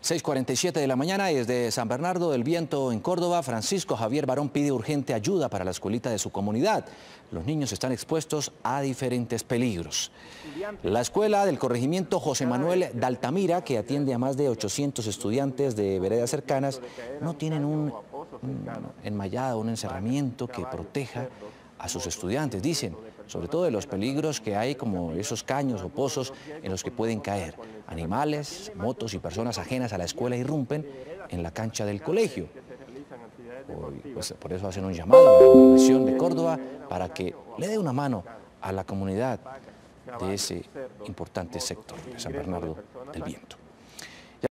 6:47 de la mañana y desde San Bernardo del Viento en Córdoba, Francisco Javier Barón pide urgente ayuda para la escuelita de su comunidad. Los niños están expuestos a diferentes peligros. La escuela del corregimiento José Manuel de Altamira, que atiende a más de 800 estudiantes de veredas cercanas, no tienen un enmallado, un encerramiento que proteja a sus estudiantes, dicen, sobre todo de los peligros que hay como esos caños o pozos en los que pueden caer. Animales, motos y personas ajenas a la escuela irrumpen en la cancha del colegio. Pues, por eso hacen un llamado a la gobernación de Córdoba para que le dé una mano a la comunidad de ese importante sector de San Bernardo del Viento.